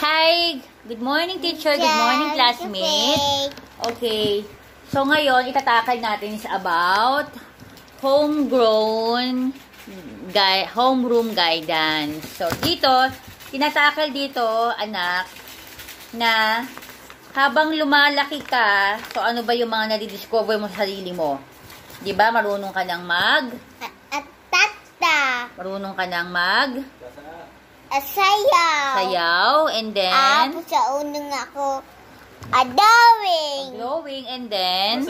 Hi! Good morning, teacher. Good morning, classmate. Okay. So, ngayon, itatakal natin is about homeroom guidance. So, dito, tinatakal dito, anak, na habang lumalaki ka, so ano ba yung mga nadidiscover mo sa sarili mo? Diba? Marunong ka ng marunong ka ng sayaw, and then sa unang ako glowing, and then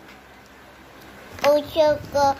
gusto ko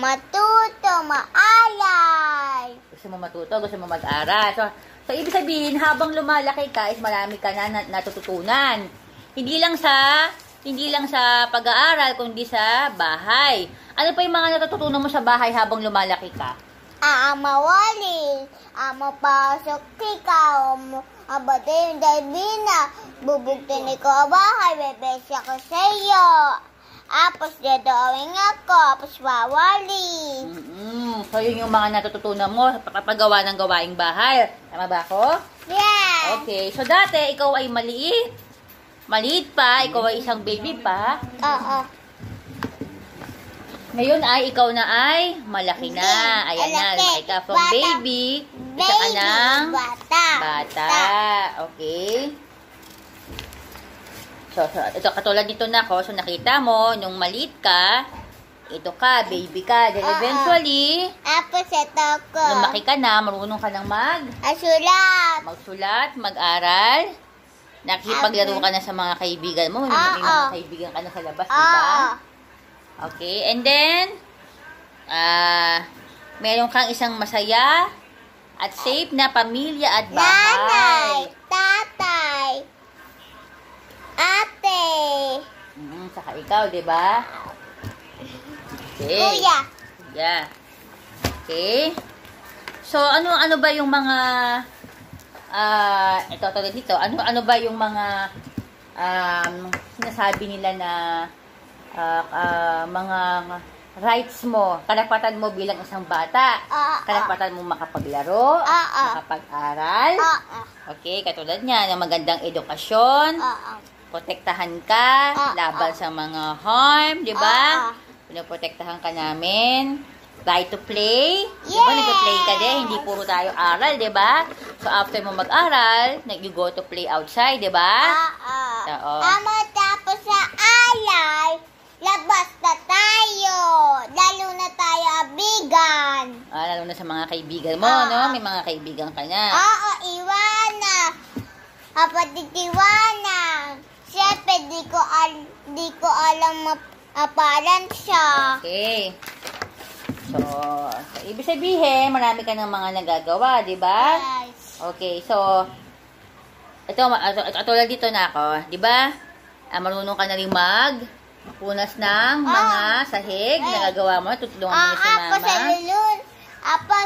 maalay. Gusto mo matuto, gusto mo mag-aral. So, ibig sabihin, habang lumalaki ka, is marami ka na natututunan. Hindi lang sa pag-aaral, kundi sa bahay. Ano pa yung mga natututunan mo sa bahay habang lumalaki ka? Mawali. Mapasok ikaw. Abate yung dalbina. Bubugtin ko bahay. Bebesya ko sa iyo. Apos dadawin ako. Apos wawali. So, yun yung mga natututunan mo sa paggawa ng gawaing bahay. Tama ba ako? Yeah. Okay. So, dati, ikaw ay maliit. Maliit pa. Ikaw ay isang baby pa. Oo. Ngayon ay, ikaw na ay malaki na. Ayan na, lumaki ka from baby. Isa ka ng bata. Okay. So, ito, katulad nito na ako. So, nakita mo, nung maliit ka, ito ka, baby ka. Then, eventually, Tapos ito ko. lumaki ka na, marunong ka ng magsulat, mag-aral. Nakikipaglaro ka na sa mga kaibigan mo. May mga kaibigan ka na sa labas, diba? Okay, and then, meron kang isang masaya at safe na pamilya at bahay. Nanay, tatay, ate, Saka ikaw, di ba? Okay. kuya. Yeah. Okay. So, ano ba yung mga, ito tulad dito, ano ba yung mga, sinasabi nila na, mga rights mo, karapatan mo bilang isang bata. Karapatan mo makapaglaro, makapag-aral. Okay, katulad niya, ng magandang edukasyon, protektahan ka, laban sa mga harm, di ba? Pinoprotektahan ka namin. Right to play. Di ba, nag-play ka din, hindi puro tayo aral, di ba? So, after mo mag-aral, you go to play outside, di ba? Tapos sa alay, labas na tayo. Lalo na tayo abigan. Lalo na sa mga kaibigan mo, no? May mga kaibigan ka na. Iwana. Kapatid Iwana. Siyempre, di ko alam mapalan siya. Okay. So, ibig sabihin, marami ka ng mga nagagawa, di ba? Yes. Okay, so, ito, tulad dito na ako, di ba? Marunong ka na rin punas ng mga sahig, nagagawa mo, tutulungan mo na si mama.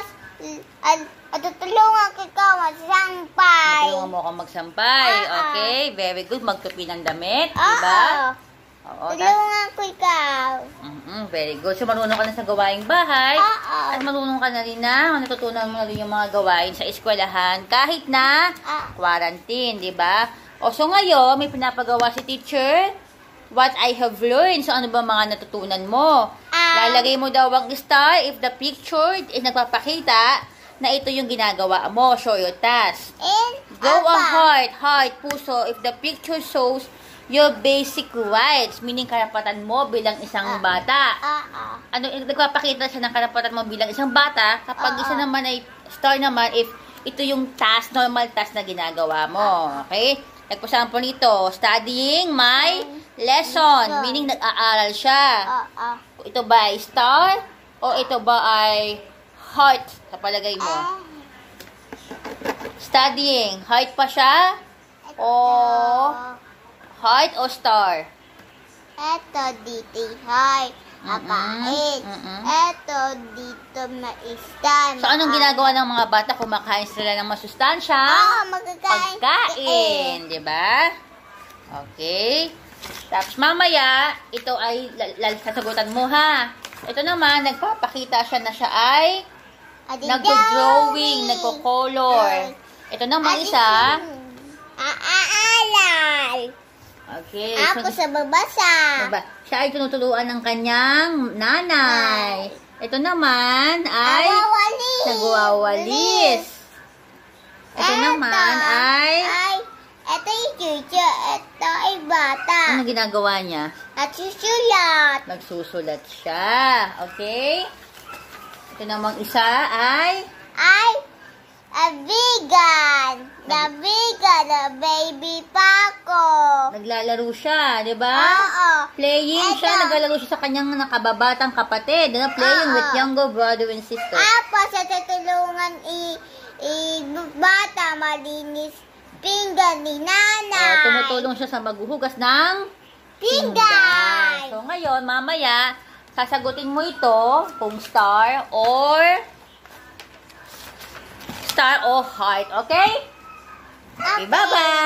Tutulungan ko ikaw magsampay. Tutulungan mo ako magsampay. Okay, very good. Magtupi ng damit, di ba? Tulungan ko ikaw. Very good. So, marunong ka na sa gawaing bahay. At marunong ka na rin natutunan mo na rin yung mga gawain sa eskwelahan kahit na quarantine, di ba? So ngayon, may pinapagawa si teacher. What I have learned. So, ano ba mga natutunan mo? Lalagay mo daw ang star if the picture is nagpapakita na ito yung ginagawa mo. Show your task. Draw a heart, puso, if the picture shows your basic rights, meaning karapatan mo bilang isang bata. Nagpapakita siya ng karapatan mo bilang isang bata kapag isa naman ay star naman if ito yung task, normal task na ginagawa mo. Okay? Nagpasample nito, studying my lesson, meaning nag-aaral siya. Ito ba ay star o ito ba ay heart sa palagay mo? Studying, heart pa siya o heart o star? Eto dito heart, akain. Eto dito maistan. So, anong ginagawa ng mga bata? Kumakain sila ng masustansya? Pagkain. Diba? Okay. Tapos, mamaya, ito ay sasagutan mo, ha? Ito naman, nagpapakita siya na siya ay nagko-drawing, nagko-color. Ito naman isa, Aalay. Okay. Ako sa babasa. Siya ay tinutuluan ng kanyang nanay. Ito naman ay Nagwawalis. nagwawalis. Ito naman ay Ito yung chuchu. Ito ay bata. ano ginagawa niya? At susulat. Nagsusulat siya. Okay? Ito namang isa ay Ay, vegan. Na baby Paco. naglalaro siya, di ba? Oo. Playing siya, Eto. naglalaro siya sa kanyang nakababatang kapatid. Playing Oo. with younger brother and sister. Apo, sa tutulungan bata malinis pinggan ni nanay. Tumutulong siya sa maghuhugas ng Pinggan. So ngayon, mamaya, sasagutin mo ito kung star or heart. Okay? Okay, bye-bye!